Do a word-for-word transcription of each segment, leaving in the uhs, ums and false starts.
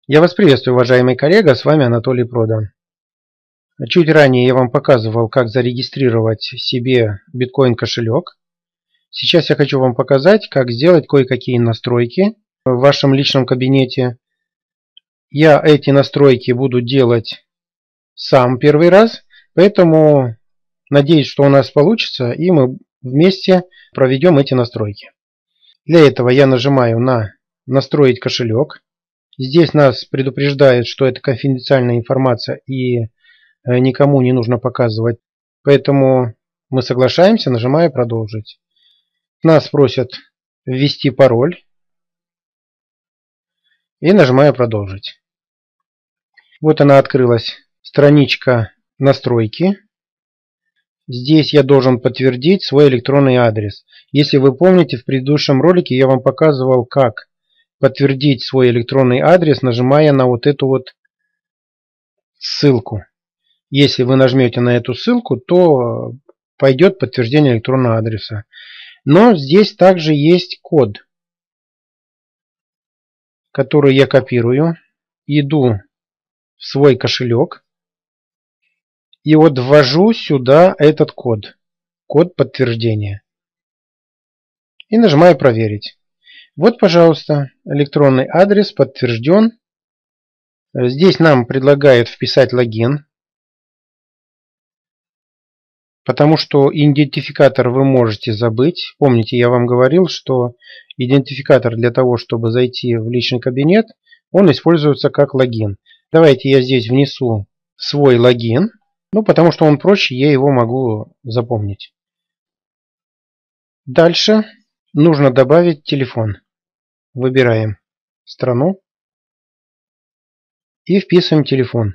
Я вас приветствую, уважаемый коллега, с вами Анатолий Продан. Чуть ранее я вам показывал, как зарегистрировать себе биткоин кошелек. Сейчас я хочу вам показать, как сделать кое-какие настройки в вашем личном кабинете. Я эти настройки буду делать сам первый раз, поэтому надеюсь, что у нас получится, и мы вместе проведем эти настройки. Для этого я нажимаю на «Настроить кошелек». Здесь нас предупреждают, что это конфиденциальная информация и никому не нужно показывать. Поэтому мы соглашаемся, нажимая «Продолжить». Нас просят ввести пароль и нажимаю «Продолжить». Вот она открылась, страничка настройки. Здесь я должен подтвердить свой электронный адрес. Если вы помните, в предыдущем ролике я вам показывал, как подтвердить свой электронный адрес, нажимая на вот эту вот ссылку. Если вы нажмете на эту ссылку, то пойдет подтверждение электронного адреса. Но здесь также есть код, который я копирую. Иду в свой кошелек. И вот ввожу сюда этот код. Код подтверждения. И нажимаю «Проверить». Вот, пожалуйста, электронный адрес подтвержден. Здесь нам предлагают вписать логин. Потому что идентификатор вы можете забыть. Помните, я вам говорил, что идентификатор для того, чтобы зайти в личный кабинет, он используется как логин. Давайте я здесь внесу свой логин. Ну, потому что он проще, я его могу запомнить. Дальше нужно добавить телефон. Выбираем страну и вписываем телефон.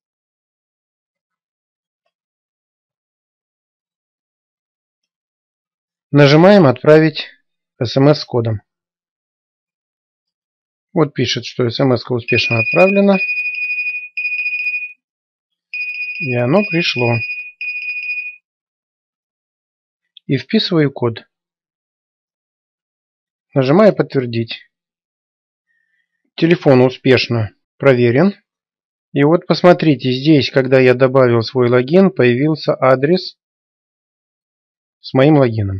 Нажимаем «Отправить смс с кодом». Вот пишет, что смс-ка успешно отправлена. И оно пришло. И вписываю код. Нажимаю «Подтвердить». Телефон успешно проверен. И вот посмотрите, здесь, когда я добавил свой логин, появился адрес с моим логином.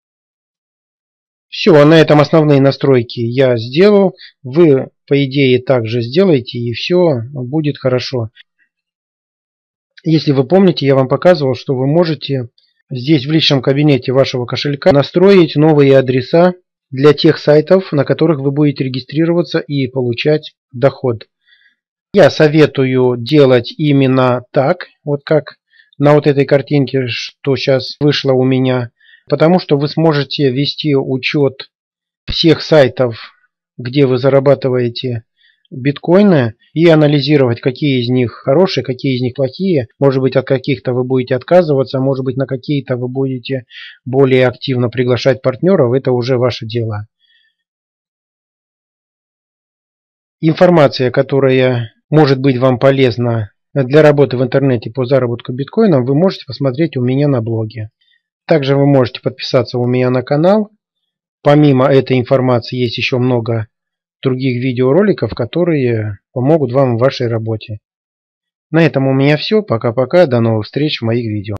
Все, на этом основные настройки я сделал. Вы, по идее, также сделаете, и все будет хорошо. Если вы помните, я вам показывал, что вы можете здесь в личном кабинете вашего кошелька настроить новые адреса для тех сайтов, на которых вы будете регистрироваться и получать доход. Я советую делать именно так, вот как на вот этой картинке, что сейчас вышло у меня, потому что вы сможете вести учет всех сайтов, где вы зарабатываете биткоины, и анализировать, какие из них хорошие, какие из них плохие. Может быть, от каких-то вы будете отказываться, может быть, на какие-то вы будете более активно приглашать партнеров. Это уже ваше дело. Информация, которая может быть вам полезна для работы в интернете по заработку биткоинов, вы можете посмотреть у меня на блоге. Также вы можете подписаться у меня на канал. Помимо этой информации есть еще много других видеороликов, которые помогут вам в вашей работе. На этом у меня все. Пока-пока. До новых встреч в моих видео.